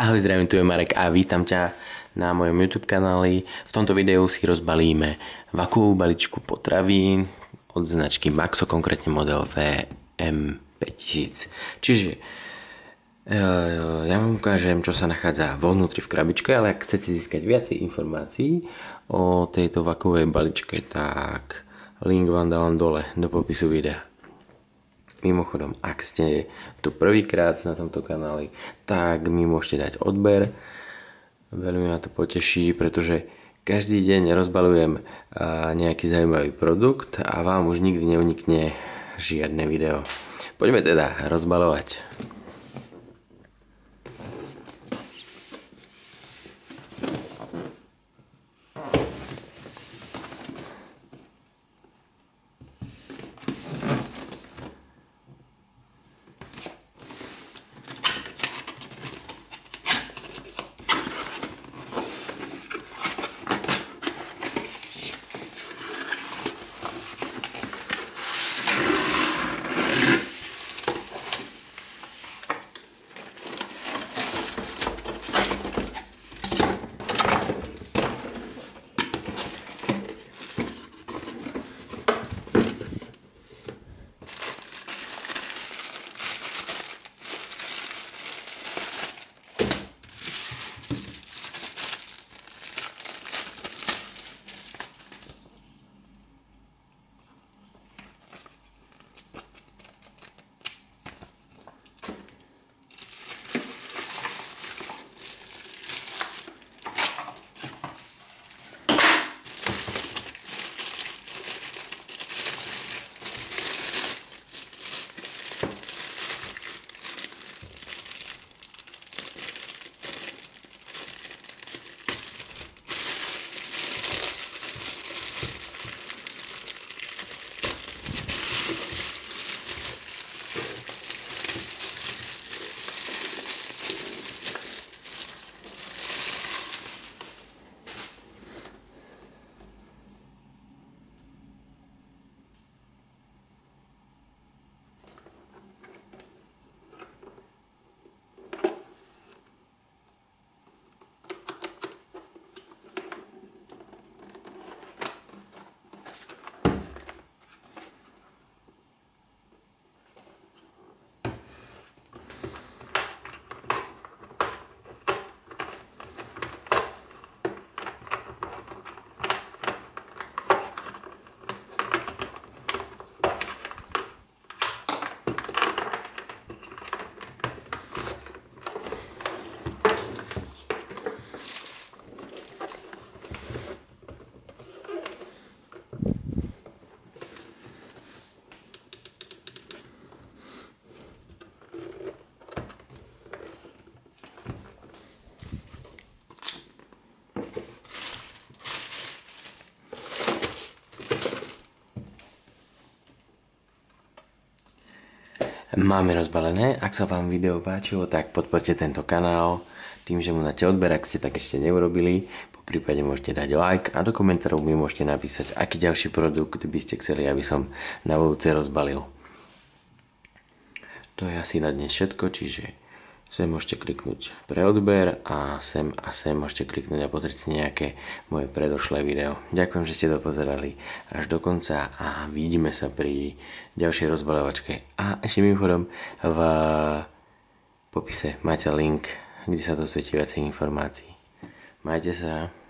Ahoj, zdravím, tu je Marek a vítam ťa na mojom YouTube kanáli. V tomto videu si rozbalíme vakuovú baličku potravín od značky Maxo, konkrétne model VM5000. Čiže ja vám ukážem, čo sa nachádza vo vnútri v krabičke, ale ak chcete získať viacej informácií o tejto vakuovej baličke, tak link vám dávam dole do popisu videa. Mimochodom, ak ste tu prvýkrát na tomto kanáli, tak mi môžete dať odber. Veľmi ma to poteší, pretože každý deň rozbalujem nejaký zaujímavý produkt a vám už nikdy neunikne žiadne video. Poďme teda rozbalovať. Máme rozbalené. Ak sa vám video páčilo, tak podporte tento kanál tým, že mu dáte odber, ak ste tak ešte neurobili. Po prípade môžete dať like a do komentárov mi môžete napísať, aký ďalší produkt by ste chceli, aby som na budúce rozbalil. To je asi na dnes všetko, čiže sem môžete kliknúť pre odber a sem môžete kliknúť a pozrieť si nejaké moje predošlé video. Ďakujem, že ste to pozerali až do konca a vidíme sa pri ďalšej rozbalovačke. A ešte mimochodom v popise máte link, kde sa dozviete viacej informácií. Majte sa.